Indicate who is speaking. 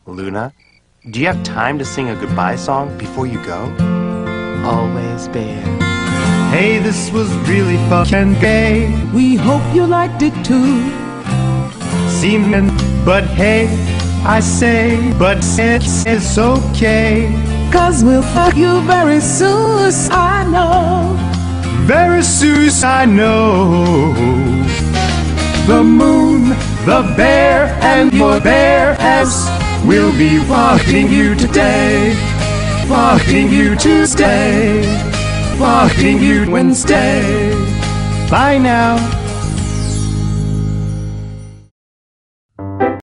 Speaker 1: Luna, do you have time to sing a goodbye song before you go?
Speaker 2: Always, Bear.
Speaker 3: Hey, this was really fun and gay.
Speaker 2: We hope you liked it too.
Speaker 3: Semen, but hey, I say, but it's okay.
Speaker 2: 'Cause we'll fuck you very soon, I know.
Speaker 3: Very soon, I know. The moon, the bear, and your bear ass will be fucking you today. Fucking you Tuesday. Fucking you Wednesday. Bye now.